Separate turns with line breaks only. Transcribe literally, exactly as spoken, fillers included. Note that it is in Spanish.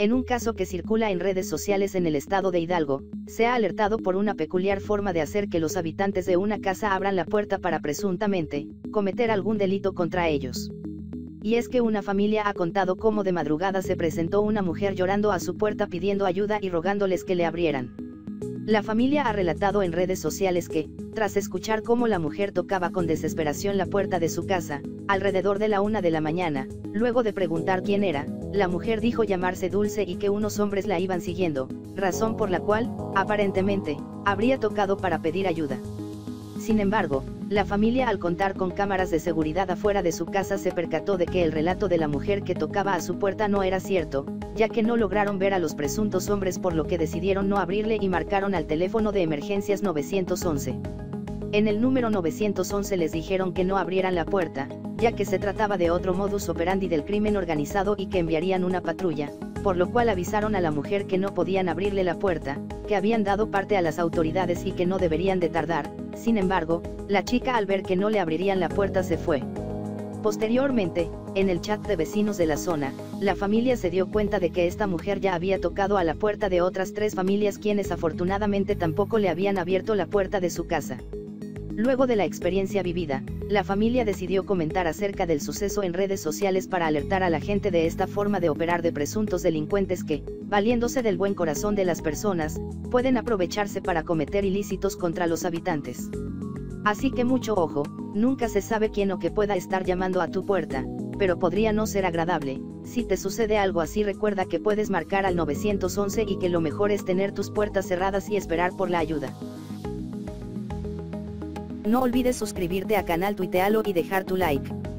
En un caso que circula en redes sociales en el estado de Hidalgo, se ha alertado por una peculiar forma de hacer que los habitantes de una casa abran la puerta para presuntamente cometer algún delito contra ellos. Y es que una familia ha contado cómo de madrugada se presentó una mujer llorando a su puerta pidiendo ayuda y rogándoles que le abrieran. La familia ha relatado en redes sociales que, tras escuchar cómo la mujer tocaba con desesperación la puerta de su casa, alrededor de la una de la mañana, luego de preguntar quién era, la mujer dijo llamarse Dulce y que unos hombres la iban siguiendo, razón por la cual, aparentemente, habría tocado para pedir ayuda. Sin embargo, la familia al contar con cámaras de seguridad afuera de su casa se percató de que el relato de la mujer que tocaba a su puerta no era cierto, ya que no lograron ver a los presuntos hombres, por lo que decidieron no abrirle y marcaron al teléfono de emergencias nueve once. En el número nueve once les dijeron que no abrieran la puerta, ya que se trataba de otro modus operandi del crimen organizado y que enviarían una patrulla, por lo cual avisaron a la mujer que no podían abrirle la puerta, que habían dado parte a las autoridades y que no deberían de tardar. Sin embargo, la chica al ver que no le abrirían la puerta se fue. Posteriormente, en el chat de vecinos de la zona, la familia se dio cuenta de que esta mujer ya había tocado a la puerta de otras tres familias quienes afortunadamente tampoco le habían abierto la puerta de su casa. Luego de la experiencia vivida, la familia decidió comentar acerca del suceso en redes sociales para alertar a la gente de esta forma de operar de presuntos delincuentes que, valiéndose del buen corazón de las personas, pueden aprovecharse para cometer ilícitos contra los habitantes. Así que mucho ojo, nunca se sabe quién o qué pueda estar llamando a tu puerta, pero podría no ser agradable. Si te sucede algo así, recuerda que puedes marcar al nueve once y que lo mejor es tener tus puertas cerradas y esperar por la ayuda. No olvides suscribirte a canal Tuitealo y dejar tu like.